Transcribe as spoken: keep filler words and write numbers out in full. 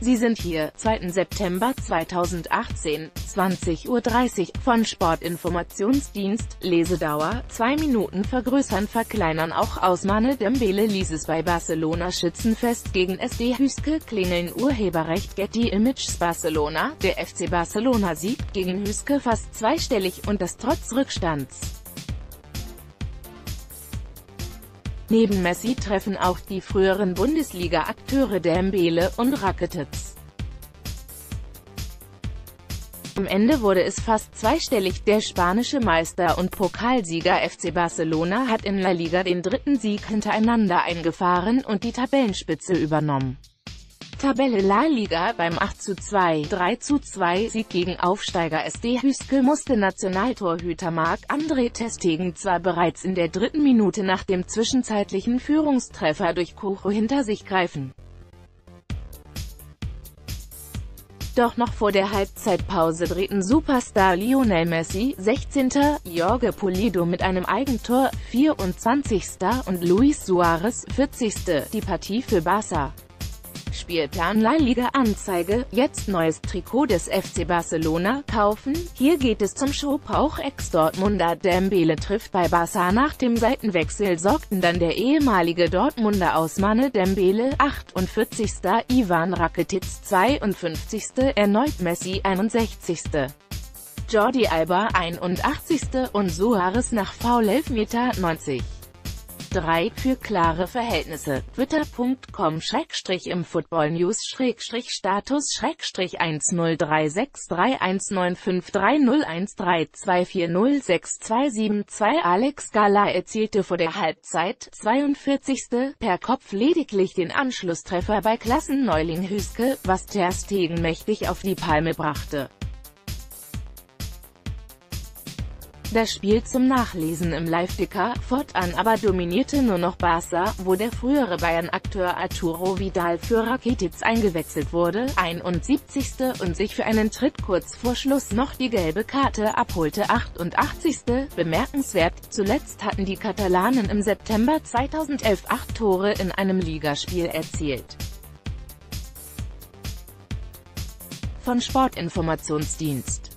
Sie sind hier, zweiten September zweitausendachtzehn, zwanzig Uhr dreißig, von Sportinformationsdienst, Lesedauer, zwei Minuten vergrößern verkleinern auch Ousmane Dembele ließ es bei Barcelona Schützenfest gegen S D Hüske klingeln Urheberrecht Getty Images Barcelona, der F C Barcelona siegt gegen Hüske fast zweistellig und das trotz Rückstands. Neben Messi treffen auch die früheren Bundesliga-Akteure Dembele und Rakitic. Am Ende wurde es fast zweistellig, der spanische Meister und Pokalsieger F C Barcelona hat in La Liga den dritten Sieg hintereinander eingefahren und die Tabellenspitze übernommen. Tabelle La Liga: Beim acht zu zwei, drei zu zwei Sieg gegen Aufsteiger S D Hüske musste Nationaltorhüter Marc-André ter Stegen zwar bereits in der dritten Minute nach dem zwischenzeitlichen Führungstreffer durch Courtois hinter sich greifen. Doch noch vor der Halbzeitpause drehten Superstar Lionel Messi, sechzehnter, Jorge Pulido mit einem Eigentor, vierundzwanzigster und Luis Suarez, vierzigster die Partie für Barca. Spielplan La Liga Anzeige, jetzt neues Trikot des F C Barcelona kaufen, hier geht es zum Showbauch Ex-Dortmunder Dembele trifft bei Barca. Nach dem Seitenwechsel sorgten dann der ehemalige Dortmunder Ousmane Dembele, achtundvierzigster Ivan Rakitic, zweiundfünfzigster erneut Messi, einundsechzigster Jordi Alba, einundachtzigster und Suarez nach Foul-Elfmeter, neunzig. drei für klare Verhältnisse. twitter punkt com Schrägstrich im Football News Schrägstrich Status Schrägstrich eins null drei sechs drei eins neun fünf drei null eins drei zwei vier null sechs zwei sieben zwei Alex Gala erzielte vor der Halbzeit, zweiundvierzigster per Kopf lediglich den Anschlusstreffer bei Klassenneuling Hüske, was ter Stegen mächtig auf die Palme brachte. Das Spiel zum Nachlesen im Live-Ticker, fortan aber dominierte nur noch Barca, wo der frühere Bayern-Akteur Arturo Vidal für Rakitic eingewechselt wurde, einundsiebzigster und sich für einen Tritt kurz vor Schluss noch die gelbe Karte abholte, achtundachtzigster Bemerkenswert, zuletzt hatten die Katalanen im September zweitausendelf acht Tore in einem Ligaspiel erzielt. Von Sportinformationsdienst.